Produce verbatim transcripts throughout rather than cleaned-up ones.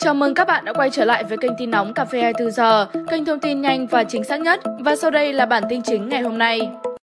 Chào mừng các bạn đã quay trở lại với kênh tin nóng Cà phê hai mươi tư giờ, kênh thông tin nhanh và chính xác nhất. Và sau đây là bản tin chính ngày hôm nay.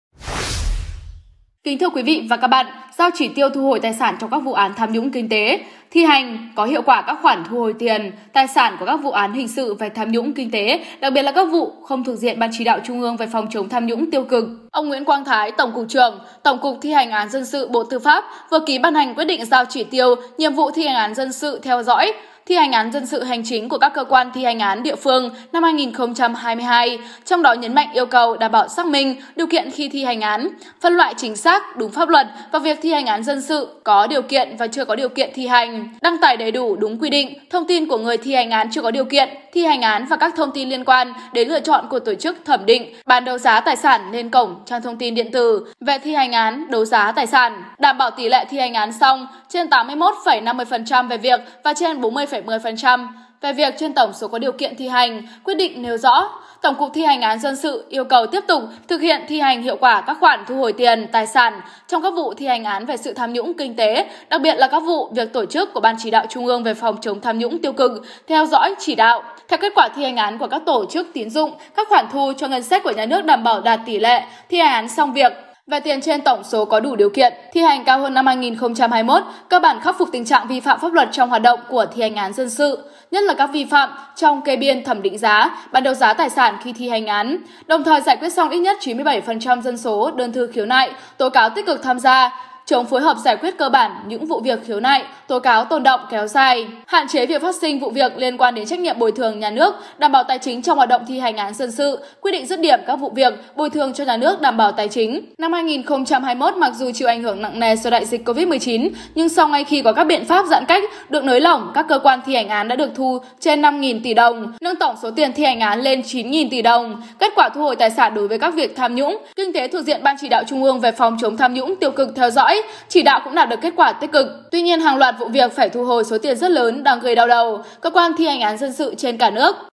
Kính thưa quý vị và các bạn, giao chỉ tiêu thu hồi tài sản trong các vụ án tham nhũng kinh tế, thi hành có hiệu quả các khoản thu hồi tiền, tài sản của các vụ án hình sự về tham nhũng kinh tế, đặc biệt là các vụ không thuộc diện Ban Chỉ đạo Trung ương về phòng chống tham nhũng tiêu cực. Ông Nguyễn Quang Thái, Tổng cục trưởng, Tổng cục Thi hành án dân sự Bộ Tư pháp vừa ký ban hành quyết định giao chỉ tiêu, nhiệm vụ thi hành án dân sự theo dõi thi hành án dân sự hành chính của các cơ quan thi hành án địa phương năm hai nghìn không trăm hai mươi hai, trong đó nhấn mạnh yêu cầu đảm bảo xác minh điều kiện khi thi hành án, phân loại chính xác, đúng pháp luật và việc thi hành án dân sự có điều kiện và chưa có điều kiện thi hành, đăng tải đầy đủ đúng quy định thông tin của người thi hành án chưa có điều kiện thi hành án và các thông tin liên quan đến lựa chọn của tổ chức thẩm định, bán đấu giá tài sản lên cổng trang thông tin điện tử về thi hành án, đấu giá tài sản, đảm bảo tỷ lệ thi hành án xong trên tám mươi mốt phẩy năm mươi phần trăm về việc và trên bốn mươi phẩy mười phần trăm về việc trên tổng số có điều kiện thi hành. Quyết định nêu rõ, Tổng cục Thi hành án dân sự yêu cầu tiếp tục thực hiện thi hành hiệu quả các khoản thu hồi tiền, tài sản trong các vụ thi hành án về sự tham nhũng kinh tế, đặc biệt là các vụ việc tổ chức của Ban Chỉ đạo Trung ương về phòng chống tham nhũng tiêu cực, theo dõi chỉ đạo. Theo kết quả thi hành án của các tổ chức tín dụng, các khoản thu cho ngân sách của nhà nước đảm bảo đạt tỷ lệ thi hành án xong việc về tiền trên tổng số có đủ điều kiện thi hành cao hơn năm hai nghìn không trăm hai mươi mốt, cơ bản khắc phục tình trạng vi phạm pháp luật trong hoạt động của thi hành án dân sự, nhất là các vi phạm trong kê biên thẩm định giá, bán đấu giá tài sản khi thi hành án, đồng thời giải quyết xong ít nhất chín mươi bảy phần trăm dân số đơn thư khiếu nại, tố cáo tích cực tham gia, chống phối hợp giải quyết cơ bản những vụ việc khiếu nại, tố cáo tồn động kéo dài, hạn chế việc phát sinh vụ việc liên quan đến trách nhiệm bồi thường nhà nước, đảm bảo tài chính trong hoạt động thi hành án dân sự, quy định dứt điểm các vụ việc bồi thường cho nhà nước đảm bảo tài chính. Năm hai nghìn không trăm hai mươi mốt mặc dù chịu ảnh hưởng nặng nề do đại dịch Covid mười chín, nhưng sau ngay khi có các biện pháp giãn cách được nới lỏng, các cơ quan thi hành án đã được thu trên năm nghìn tỷ đồng, nâng tổng số tiền thi hành án lên chín nghìn tỷ đồng. Kết quả thu hồi tài sản đối với các việc tham nhũng, kinh tế thuộc diện Ban Chỉ đạo Trung ương về phòng chống tham nhũng tiêu cực theo dõi chỉ đạo cũng đạt được kết quả tích cực. Tuy nhiên, hàng loạt vụ việc phải thu hồi số tiền rất lớn đang gây đau đầu cơ quan thi hành án dân sự trên cả nước.